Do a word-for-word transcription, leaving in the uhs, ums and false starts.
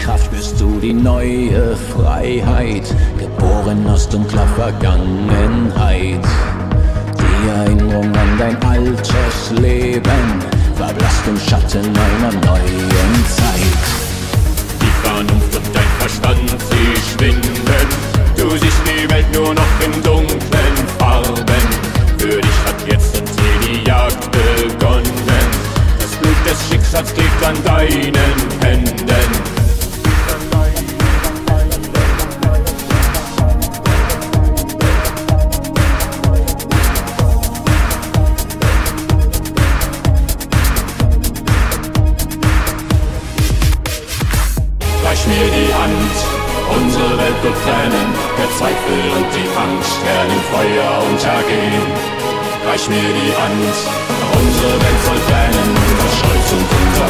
Kraft spürst du die neue Freiheit, geboren aus dunkler Vergangenheit. Die Erinnerung an dein altes Leben verblasst im Schatten einer neuen Zeit. Die Vernunft und dein Verstand, sie schwinden. Du siehst die Welt nur noch in dunklen Farben. Für dich hat jetzt und hier die Jagd begonnen. Das Blut des Schicksals klebt an deinen Händen. Reich mir die Hand, unsere Welt wird brennen, der Zweifel und die Angst werden im Feuer untergehen. Reich mir die Hand, unsere Welt soll brennen, das Stolz und unser